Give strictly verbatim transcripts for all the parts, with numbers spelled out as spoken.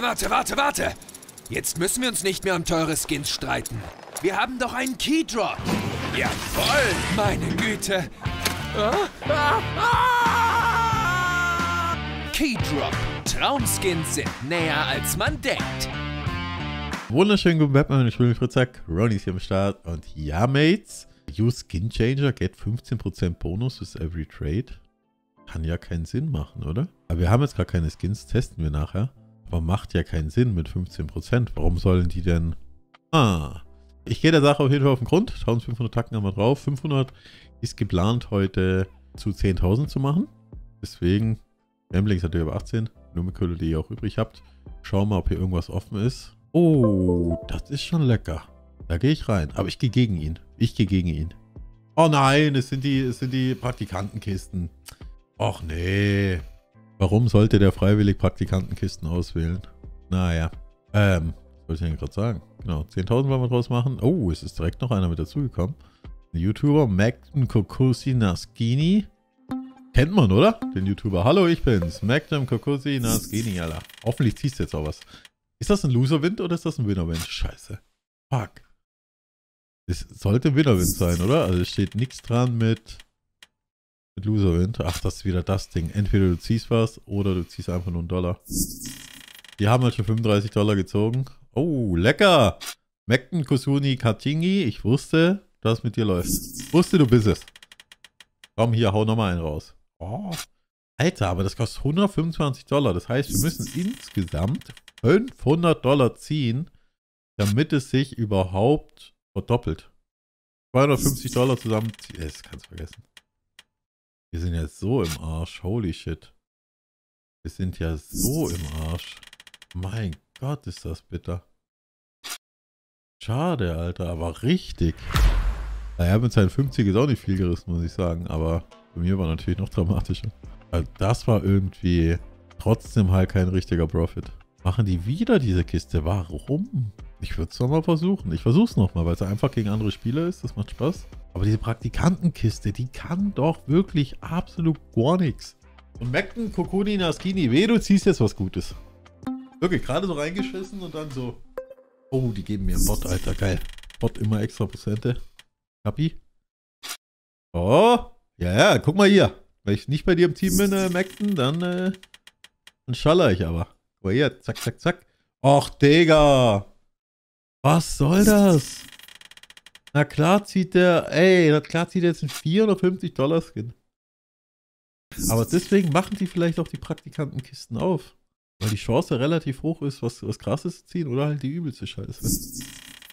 warte, warte, warte! Jetzt müssen wir uns nicht mehr um teure Skins streiten. Wir haben doch einen Keydrop. Jawoll, meine Güte. Ah, ah, ah. Keydrop. Traumskins sind näher, als man denkt. Wunderschönen guten Batman, ich bin Fritzak, Ronny ist hier am Start und ja, Mates, use Skin Changer, get fünfzehn Prozent Bonus with every trade. Kann ja keinen Sinn machen, oder? Aber wir haben jetzt gar keine Skins, testen wir nachher. Aber macht ja keinen Sinn mit fünfzehn Prozent. Warum sollen die denn... Ah, ich gehe der Sache auf jeden Fall auf den Grund. eintausendfünfhundert Tacken haben wir drauf. fünfhundert ist geplant heute zu zehntausend zu machen. Deswegen, Gambling ist natürlich über achtzehn. Nur mit Kohle, die ihr auch übrig habt. Schauen wir mal, ob hier irgendwas offen ist. Oh, das ist schon lecker. Da gehe ich rein. Aber ich gehe gegen ihn. Ich gehe gegen ihn. Oh nein, es sind die, es sind die Praktikantenkisten. Och nee. Warum sollte der freiwillig Praktikantenkisten auswählen? Naja. Ähm, was soll ich denn gerade sagen? Genau, zehntausend wollen wir draus machen. Oh, es ist direkt noch einer mit dazugekommen. Ein YouTuber, Magnum Kokusi Naskini. Kennt man, oder? Den YouTuber. Hallo, ich bin's. Magnum Kokusi Naskini, Alter. Hoffentlich ziehst du jetzt auch was. Ist das ein Loser-Wind oder ist das ein Winner-Wind? Scheiße. Fuck. Es sollte ein Winner-Wind sein, oder? Also es steht nichts dran mit... Mit Loser-Wind. Ach, das ist wieder das Ding. Entweder du ziehst was oder du ziehst einfach nur einen Dollar. Die haben halt schon fünfunddreißig Dollar gezogen. Oh, lecker! Mekten Kusuni Katingi. Ich wusste, dass es mit dir läuft. Ich wusste, du bist es. Komm, hier, hau nochmal einen raus. Oh. Alter, aber das kostet hundertfünfundzwanzig Dollar. Das heißt, wir müssen insgesamt fünfhundert Dollar ziehen, damit es sich überhaupt verdoppelt. zweihundertfünfzig Dollar zusammenziehen. Das kannst du vergessen. Wir sind ja so im Arsch. Holy shit. Wir sind ja so im Arsch. Mein Gott, ist das bitter. Schade, Alter. Aber richtig. Naja, mit seinen fünfzig ist auch nicht viel gerissen, muss ich sagen. Aber bei mir war natürlich noch dramatischer. Also das war irgendwie trotzdem halt kein richtiger Profit. Machen die wieder diese Kiste? Warum? Ich würde es nochmal versuchen. Ich versuche es nochmal, weil es einfach gegen andere Spieler ist. Das macht Spaß. Aber diese Praktikantenkiste, die kann doch wirklich absolut gar nichts. Und Mekten Kokuni Naskini, weh, du ziehst jetzt was Gutes. Wirklich, gerade so reingeschissen und dann so. Oh, die geben mir einen Bot, Alter, geil. Bot immer extra Prozente. Kapi. Oh, ja, ja, guck mal hier. Wenn ich nicht bei dir im Team bin, äh, Mekten, dann, äh, dann schaller ich aber. Guck mal hier, zack, zack, zack. Och, Digga. Was soll das? Na klar zieht der, ey, na klar zieht der jetzt einen vierhundertfünfzig Dollar Skin. Aber deswegen machen die vielleicht auch die Praktikantenkisten auf. Weil die Chance relativ hoch ist, was, was Krasses zu ziehen oder halt die übelste Scheiße.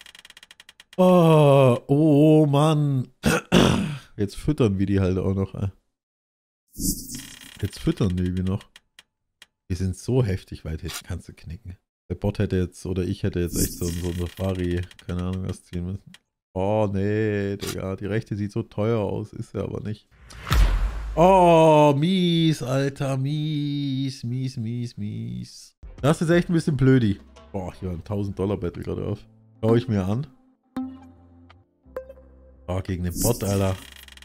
Oh, oh Mann. Jetzt füttern wir die halt auch noch. Ey. Jetzt füttern die wie noch. Die sind so heftig weit, jetzt kannst du knicken. Der Bot hätte jetzt, oder ich hätte jetzt echt so, so ein Safari, keine Ahnung was ziehen müssen. Oh, nee, Digga. Die rechte sieht so teuer aus, ist er aber nicht. Oh, mies, Alter. Mies, mies, mies, mies. Das ist echt ein bisschen blödi. Boah, hier war ein tausend Dollar Battle gerade auf. Schau ich mir an. Oh, gegen den Bot, Alter.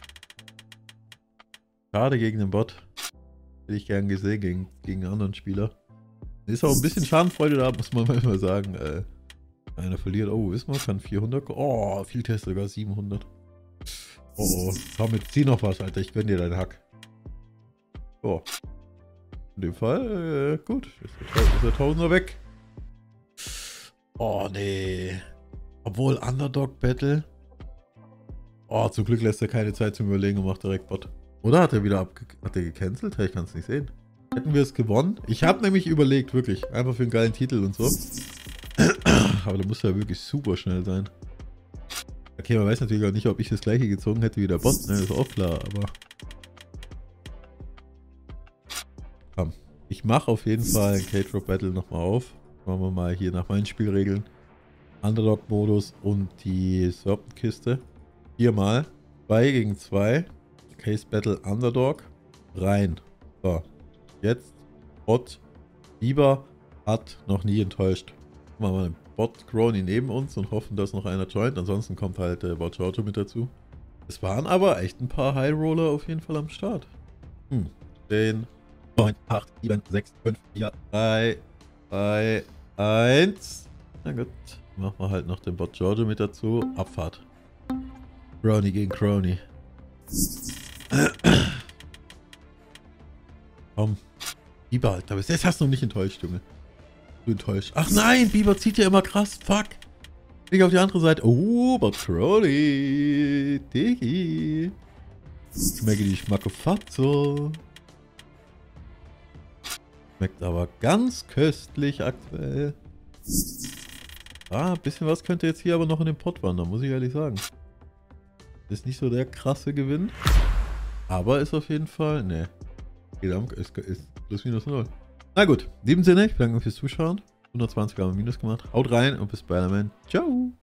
Schade gegen den Bot. Hätte ich gern gesehen gegen, gegen einen anderen Spieler. Ist auch ein bisschen Schadenfreude da, muss man manchmal sagen. Äh. Einer verliert. Oh, Wismar kann vierhundert. Oh, viel Test sogar siebenhundert. Oh, oh. Komm, jetzt zieh noch was, Alter. Ich gönn dir deinen Hack. Oh. In dem Fall, äh, gut. Ist der, ist der Tausender weg. Oh, nee. Obwohl, Underdog Battle. Oh, zum Glück lässt er keine Zeit zum Überlegen und macht direkt Bot. Oder hat er wieder abge... Hat er gecancelt? Ich kann es nicht sehen. Hätten wir es gewonnen? Ich habe nämlich überlegt, wirklich. Einfach für einen geilen Titel und so. Aber da muss ja wirklich super schnell sein. Okay, man weiß natürlich auch nicht, ob ich das gleiche gezogen hätte wie der Bot, ne? Ist auch klar, aber... Komm. Ich mache auf jeden Fall ein Keydrop Battle nochmal auf. Machen wir mal hier nach meinen Spielregeln. Underdog-Modus und die Serpent-Kiste. Viermal. zwei gegen zwei. Case Battle Underdog. Rein. So. Jetzt Bot. Lieber hat noch nie enttäuscht. Machen wir einen Bot Crony neben uns und hoffen, dass noch einer joint. Ansonsten kommt halt der äh, Bot Auto mit dazu. Es waren aber echt ein paar High Roller auf jeden Fall am Start. Hm. zehn, neun, acht, sieben, sechs, fünf, vier, drei, zwei, Eins. Na gut. Machen wir halt noch den Bot Giorgio mit dazu. Abfahrt. Brownie gegen Crony. Komm. Biber, Alter. Bis jetzt hast du noch nicht enttäuscht, Junge. Du enttäuscht. Ach nein, Biber zieht ja immer krass. Fuck. Ich auf die andere Seite. Oh, Bot Crony. Diggi. Schmecke die Schmackofatzo. Schmeckt aber ganz köstlich aktuell. Ah, ein bisschen was könnte jetzt hier aber noch in den Pott wandern, muss ich ehrlich sagen. Ist nicht so der krasse Gewinn. Aber ist auf jeden Fall, ne. Ist, ist plus minus null. Na gut, in diesem Sinne, ich bedanke mich fürs Zuschauen. hundertzwanzig haben wir Minus gemacht. Haut rein und bis bald, Mann. Ciao.